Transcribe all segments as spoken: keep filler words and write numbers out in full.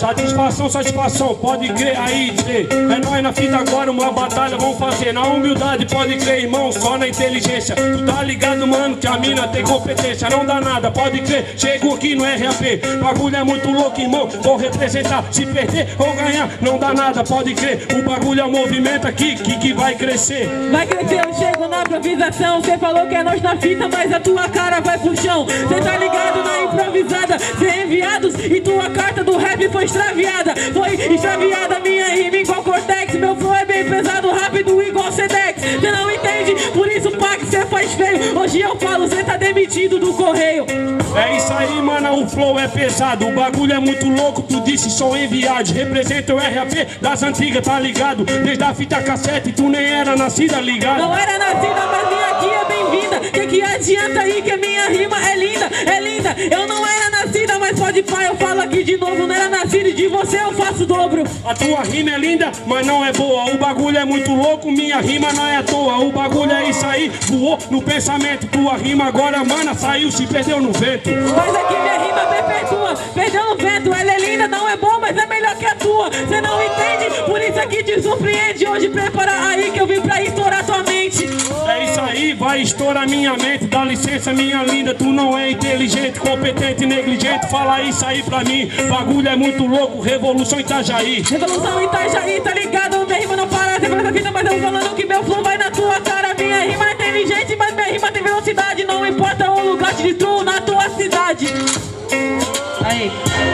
Satisfação, satisfação, pode crer aí, dizer. É nóis na fita agora, uma batalha vamos fazer. Na humildade, pode crer, irmão, só na inteligência. Tu tá ligado, mano, que a mina tem competência. Não dá nada, pode crer, chego aqui no R A P. Bagulho é muito louco, irmão, vou representar. Se perder ou ganhar, não dá nada, pode crer. O bagulho é um movimento aqui que, que vai crescer. Vai crescer, eu chego na improvisação. Cê falou que é nós na fita, mas a tua cara vai pro chão. Cê tá ligado na improvisada, cê enviados e tua carta do rap foi extraviada. Foi extraviada minha rima igual Cortex. Meu flow é bem pesado, rápido igual Sedex. Cê não entende, por isso pá que cê faz feio. Hoje eu falo, cê tá demitido do correio. É isso aí, mano, o flow é pesado. O bagulho é muito louco, tu disse sou enviado. Representa o R A P das antigas, tá ligado? Desde a fita cassete, tu nem era nascida, ligado? Não era nascida, mas minha aqui é bem-vinda. Que que adianta aí que a minha rima é linda, é linda. Eu não era nascida, mas pode pá, eu falo aqui de novo. Não era nascida e de você eu faço o dobro. A tua rima é linda, mas não é boa. O bagulho é muito louco, minha rima não é à toa. O bagulho é isso aí, voou no pensamento. Tua rima agora, mana, saiu, se perdeu no vento. Mas aqui minha rima perpetua, perdeu no vento. Ela é linda, não é boa, mas é melhor que a tua. Cê não entende, por isso aqui te surpreende. Hoje prepara aí que eu vim pra estourar tua mente. É isso aí, vai estourar minha mente. Dá licença, minha linda, tu não é inteligente, competente, negligente. Fala isso aí pra mim, bagulho é muito louco. Revolução Itajaí. Revolução Itajaí, tá ligado? Minha rima não para, você faz a vida, mas eu falando que meu flow vai na tua cara. Minha rima é inteligente, mas minha rima tem velocidade. Não importa o lugar, te destruo na tua cidade. Aí.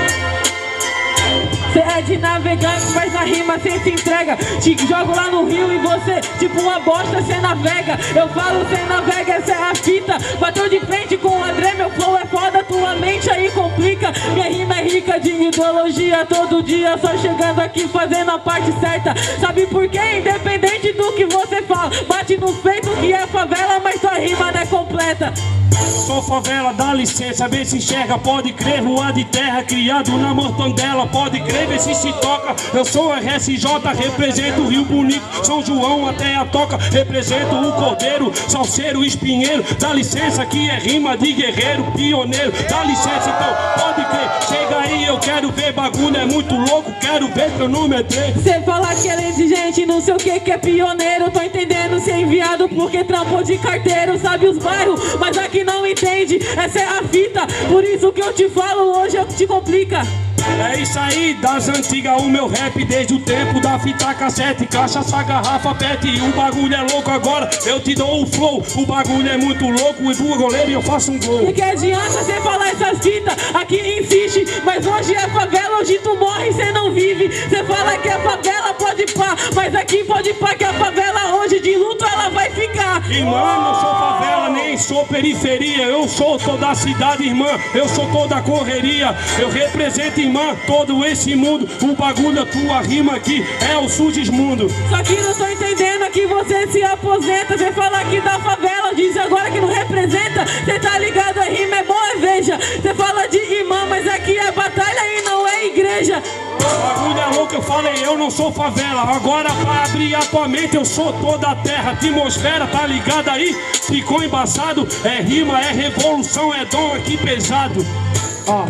Cê é de navegante, mas na rima cê se entrega. Te jogo lá no rio e você, tipo uma bosta, cê navega. Eu falo cê navega, essa é a fita. Bateu de frente com o André, meu flow é foda, tua mente aí complica. Minha rima é rica de ideologia, todo dia só chegando aqui fazendo a parte certa. Sabe por quê? Independente do que você fala, bate no peito que é favela, mas tua rima não é completa. Sou favela, dá licença, vê se enxerga, pode crer, rua de terra, criado na mortandela, pode crer, vê se se toca. Eu sou R S J, represento o Rio Bonito, São João até a Toca, represento o Cordeiro, Salseiro, Espinheiro. Dá licença que é rima de guerreiro, pioneiro. Dá licença então, pode crer, chega aí, eu quero ver, bagulho é muito louco, quero ver cronometrei. Cê fala que é exigente, não sei o que que é pioneiro. Tô entendendo ser enviado porque trampou de carteiro. Sabe os bairros, mas aqui não entende, essa é a fita. Por isso que eu te falo, hoje eu te complica. É isso aí, das antigas, o meu rap desde o tempo da fita cassete, cachaça, garrafa, pet. E o bagulho é louco agora, eu te dou o flow. O bagulho é muito louco, e do goleiro eu faço um gol. E que adianta cê falar essas fitas, aqui insiste. Mas hoje é favela, hoje tu morre, cê não vive. Cê fala que é favela, pode pá, mas aqui pode pá que a favela hoje de luto ela vai ficar. Irmã, não sou favela, nem sou periferia. Eu sou toda a cidade, irmã, eu sou toda a correria. Eu represento, irmã, todo esse mundo. O bagulho, a tua rima aqui é o Sugismundo. Só que não tô entendendo que você se aposenta. Você fala aqui da favela, diz agora que não representa. Você tá ligado, a rima é boa, veja. Você fala de irmã, mas aqui é batalha e não é igreja. O bagulho é louco, eu falei, eu não sou favela. Agora pra abrir a tua mente, eu sou toda a terra. Atmosfera, tá ligado aí? Ficou embaçado. É rima, é revolução, é dom aqui pesado. Ó.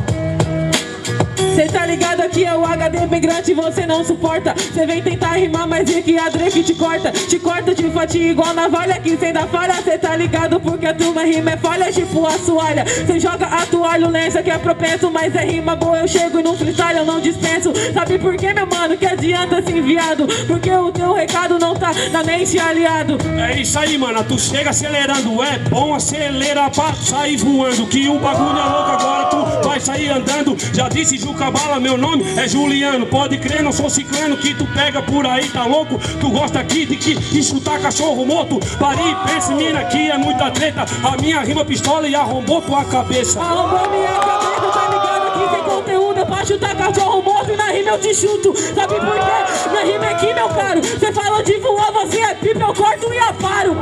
Cê tá ligado aqui é o H D bem grande, você não suporta. Cê vem tentar rimar, mas é que a Drake te corta. Te corta, te fatia igual navalha, que cê dá falha. Cê tá ligado porque a tua rima é falha, tipo a sualha. Cê joga a toalha, lença que é propenso, mas é rima boa, eu chego e no freestyle eu não dispenso. Sabe por que, meu mano, que adianta ser enviado? Porque o teu recado não tá na mente aliado. É isso aí, mano, tu chega acelerando. É bom acelerar pra sair voando, que o bagulho é louco, agora tu vai sair andando. Já disse Juca Bala, meu nome é Juliano. Pode crer, não sou ciclano, que tu pega por aí, tá louco? Tu gosta aqui de que escutar cachorro morto? Pare e pense, mina, aqui é muita treta. A minha rima pistola e arrombou tua cabeça. Arrombou minha cabeça, tá ligado aqui sem conteúdo. É pra chutar cachorro morto e na rima eu te chuto. Sabe por quê? Minha rima é aqui, meu caro. Cê falou de voar, você é pipa, eu corto e aparo.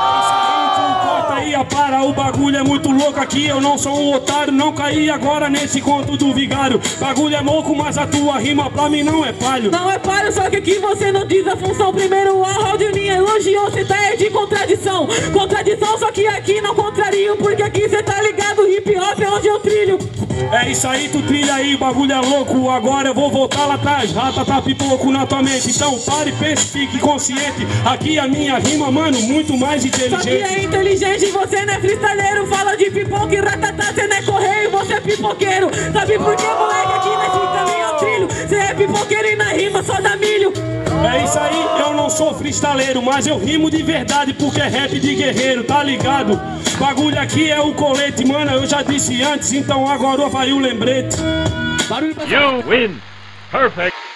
Corta e apara, o bagulho é muito louco aqui. Eu não sou um otário, não caí agora nesse conto do vigário. Bagulho é louco, mas a tua rima pra mim não é palho. Não é palho, só que aqui você não diz a função. Primeiro a Raudinha elogiou, cê tá aí de contradição. Contradição, só que aqui não contrario, porque aqui cê tá ligado, hip hop é onde eu trilho. É isso aí, tu trilha aí, o bagulho é louco. Agora eu vou voltar lá atrás, rata tá pipoco na tua mente. Então pare, pense, fique consciente. Aqui a minha rima, mano, muito mais inteligente. Só que é inteligente, você não é freestyleiro. Fala de pipoca e ratatá, cê não é correio, você é pipoqueiro. Sabe por que, moleque, aqui nesse caminho eu trilho? Cê é pipoqueiro e na rima só dá milho. É isso aí, eu não sou freestyleiro, mas eu rimo de verdade porque é rap de guerreiro, tá ligado? Bagulho aqui é o colete, mano, eu já disse antes, então agora vai o lembrete. You win. Perfect.